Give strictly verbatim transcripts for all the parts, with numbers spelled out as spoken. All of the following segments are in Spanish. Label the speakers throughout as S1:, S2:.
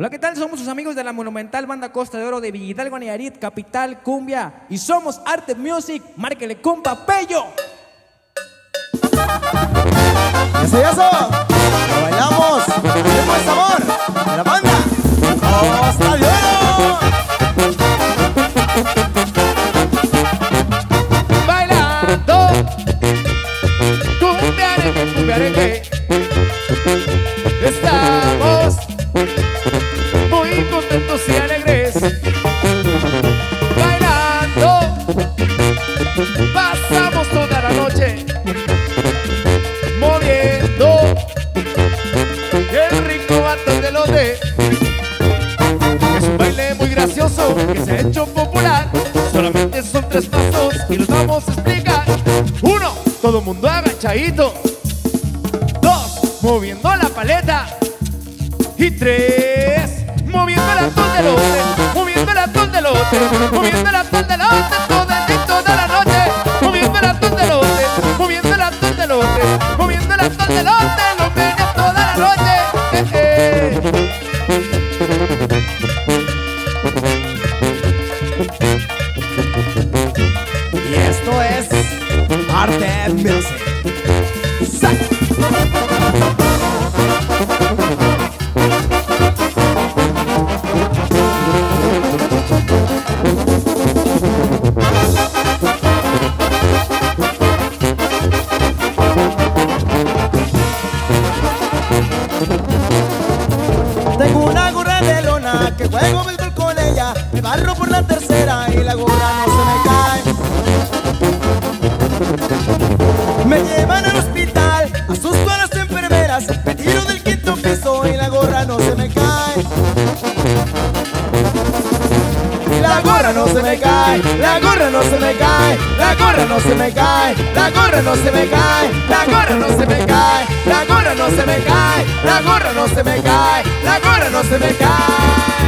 S1: Hola, ¿qué tal? Somos sus amigos de la monumental banda Costa de Oro de Villa Hidalgo, Nayarit, capital cumbia. Y somos Arte Music. Márquele, compa, Pello.
S2: ¡Eso y eso! ¡Lo bailamos! ¡Tenemos el sabor de la banda Costa de Oro!
S3: Bailando cumbia arenque, cumbia arenque. Estamos muy contentos y alegres. Bailando pasamos toda la noche, moviendo el rico bato de lote. Es un baile muy gracioso que se ha hecho popular. Solamente son tres pasos y los vamos a explicar. Uno, todo mundo agachadito. Dos, moviendo la paleta. Y tres, moviendo el atol de lote, moviendo el atol de lote, moviendo el atol de lote toda, toda la noche. Moviendo el atol de lote, moviendo el atol de lote, moviendo el atol de lote, los medios toda la noche. Eh, eh.
S2: Y esto es Arte Music. Tengo una gorra de lona que juego béisbol con ella. Me barro por la tercera y la gorra no se me cae. Me llevan al hospital, asusto a las enfermeras. Me tiro del quinto piso y la gorra no se me cae. La gorra no se me cae, la gorra no se me cae, la gorra no se me cae, la gorra no se me cae, la gorra no se me cae, la gorra no se me cae, la gorra no se me cae, la gorra no se me cae.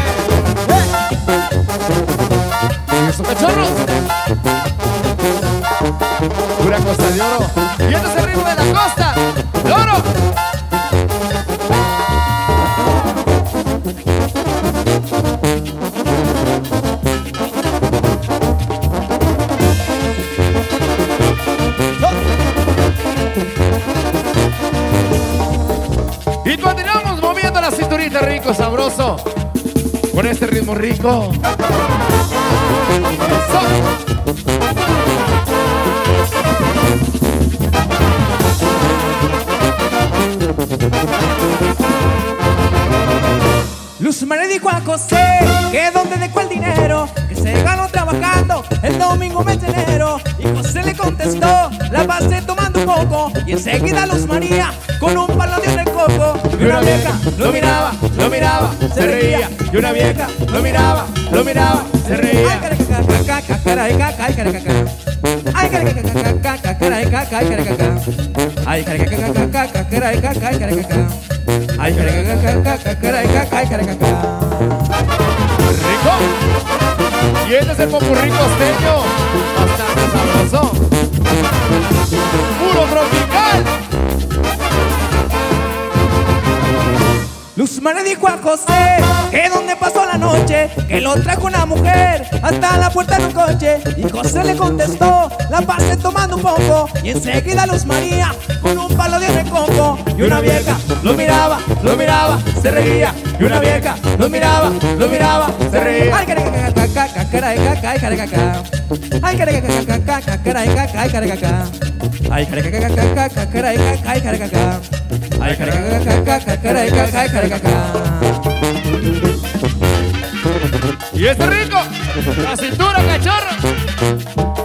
S3: ¿Y eso, cachorros? Pura Costa de Oro. Y este es el ritmo de la Costa de Oro. Y continuamos moviendo la cinturita rico, sabroso, con este ritmo rico. Eso.
S1: Luzma le dijo a José que dónde dejó el dinero que se ganó trabajando el domingo mes de enero. Y José le contestó, la pasé tomando un coco. Y enseguida Luz María con un palo de un coco.
S3: Y una vieja lo miraba, lo miraba, se reía. Y una vieja lo miraba, lo miraba, se reía.
S1: Ay, caracaca, ay, caracaca. Ay, caracaca, caracaca, ay, caracaca. Ay, caracaca, caracaca, ay, caracaca. Ay, caracaca, caracaca, ay, caracaca.
S3: Rico. Y este es el popurrí costeño, bastante sabroso, puro tropical.
S1: Luzma le dijo a José que donde pasó la noche, que lo trajo una mujer hasta la puerta de un coche. Y José le contestó, la pasé tomando un poco. Y enseguida Luz María con un palo de recoco.
S3: Y una vieja lo miraba, lo miraba, se reía. Y una vieja lo miraba, lo miraba, se reía.
S1: Ay, caracaca, caracaca, ay, caracaca. Ay, caracaca, caracaca, ay, caracaca. Ay, caracaca, caracaca, ay, caracaca. Ay, caracaca, caracaca, ay, caracaca.
S3: Y este rico, la cintura, cachorro.